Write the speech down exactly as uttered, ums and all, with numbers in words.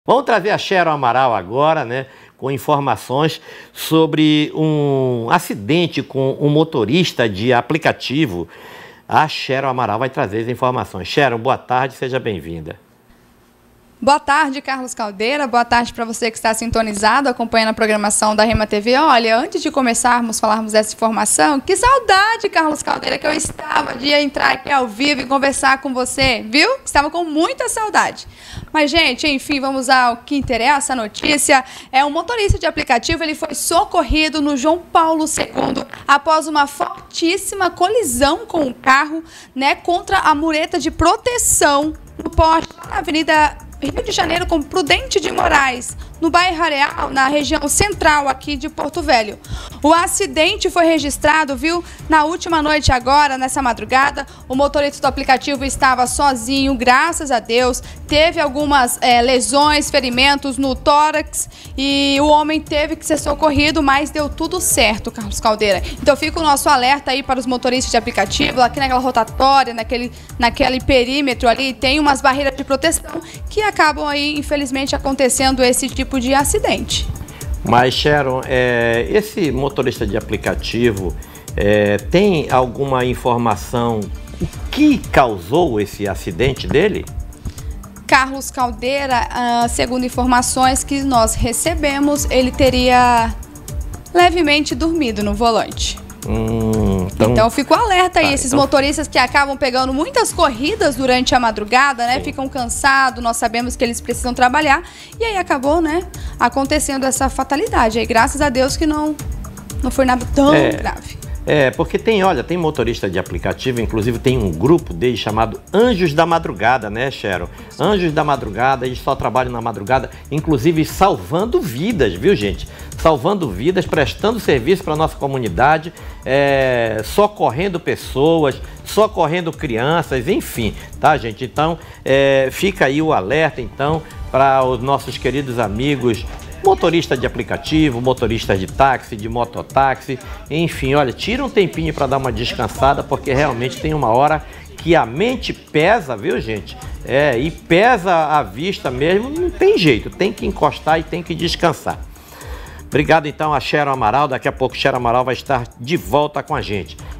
Vamos trazer a Sharon Amaral agora, né, com informações sobre um acidente com um motorista de aplicativo. A Sharon Amaral vai trazer as informações. Sharon, boa tarde, seja bem-vinda. Boa tarde, Carlos Caldeira. Boa tarde para você que está sintonizado, acompanhando a programação da Rema T V. Olha, antes de começarmos a falarmos dessa informação, que saudade, Carlos Caldeira, que eu estava de entrar aqui ao vivo e conversar com você, viu? Estava com muita saudade. Mas, gente, enfim, vamos ao que interessa. A notícia é um motorista de aplicativo, ele foi socorrido no João Paulo segundo após uma fortíssima colisão com o carro, né, contra a mureta de proteção no poste na Avenida Rio de Janeiro com Prudente de Moraes, no bairro Areal, na região central aqui de Porto Velho. O acidente foi registrado, viu, na última noite agora, nessa madrugada. O motorista do aplicativo estava sozinho, graças a Deus. Teve algumas é, lesões, ferimentos no tórax e o homem teve que ser socorrido, mas deu tudo certo, Carlos Caldeira. Então fica o nosso alerta aí para os motoristas de aplicativo, aqui naquela rotatória, naquele, naquele perímetro ali, tem umas barreiras de proteção que acabam aí, infelizmente, acontecendo esse tipo de acidente. Mas, Sharon, é, esse motorista de aplicativo é, tem alguma informação o que causou esse acidente dele? Carlos Caldeira, uh, segundo informações que nós recebemos, ele teria levemente dormido no volante. Hum, então, então fica o alerta aí, tá, esses então... motoristas que acabam pegando muitas corridas durante a madrugada, né? Sim. Ficam cansados, nós sabemos que eles precisam trabalhar e aí acabou, né, acontecendo essa fatalidade. Aí graças a Deus que não, não foi nada tão é... grave. É, porque tem, olha, tem motorista de aplicativo, inclusive tem um grupo deles chamado Anjos da Madrugada, né, Sharon? Anjos da Madrugada, eles só trabalham na madrugada, inclusive salvando vidas, viu, gente? Salvando vidas, prestando serviço para a nossa comunidade, é, socorrendo pessoas, socorrendo crianças, enfim, tá, gente? Então, é, fica aí o alerta, então, para os nossos queridos amigos motorista de aplicativo, motorista de táxi, de mototáxi, enfim, olha, tira um tempinho para dar uma descansada, porque realmente tem uma hora que a mente pesa, viu, gente? É, e pesa a vista mesmo, não tem jeito, tem que encostar e tem que descansar. Obrigado então a Sharon Amaral, daqui a pouco Sharon Amaral vai estar de volta com a gente.